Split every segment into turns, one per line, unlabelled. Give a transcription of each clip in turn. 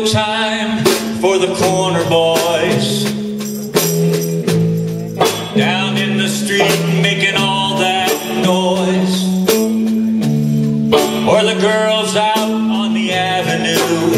no time for the corner boys down in the street making all that noise, or the girls out on the avenue.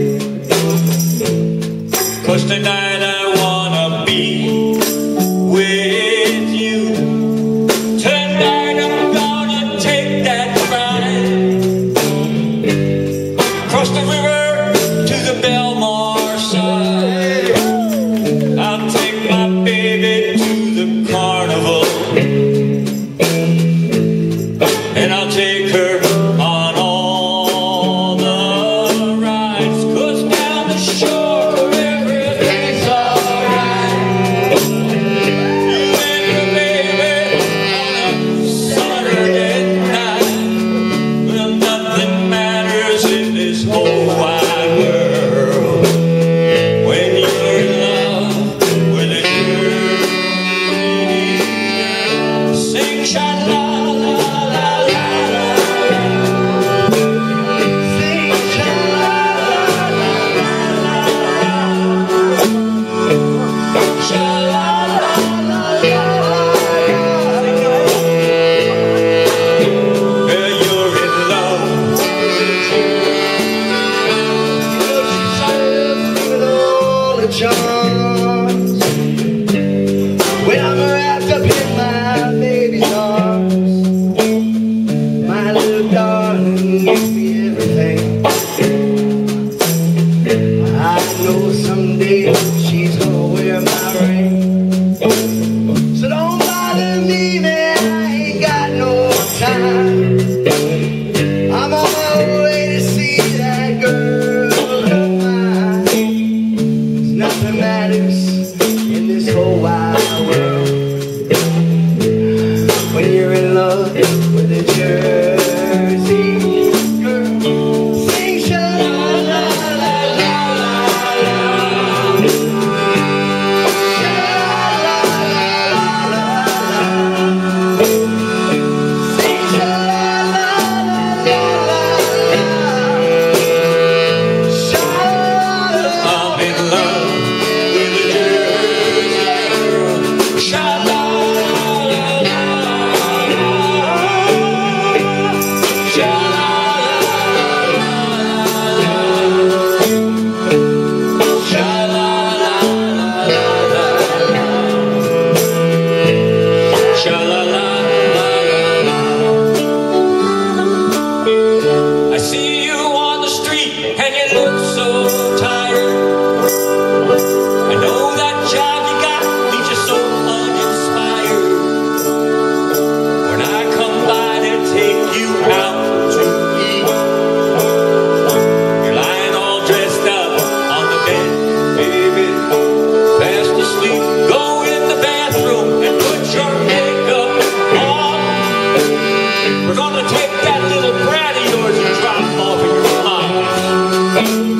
'Cause tonight I wanna be with you. Tonight I'm gonna take that ride across the river to the Belmar side. I'll take my baby to the carnival, and I'll take her on all the rides. 'Cause down the shore everything's alright. You and your baby on a Saturday night. Well, nothing matters in this whole wide world when you're in love with a girl. Sing sha-la.
Charms. When I'm wrapped up in my baby's arms, my little darling gives me everything. I know someday she's gonna wear my ring. So don't bother me, man, I ain't got no time. I'm on my way to see that girl of mine. Nothing matters in this whole wide world when you're in love with a Jersey girl. Sing sha-la-la-la-la-la. Sha-la-la-la-la-la. Sing sha-la-la-la-la-la.
I'm in love with a Jersey girl. Sha-la-la-la-la. I see you on the street and you look so tired. I know that job you got leaves you so uninspired. When I come by to take you out to eat, you're lying all dressed up on the bed, baby, fast asleep. Go in the bathroom and put your makeup on. We're gonna take that little brat of yours and drop him off at your mom's.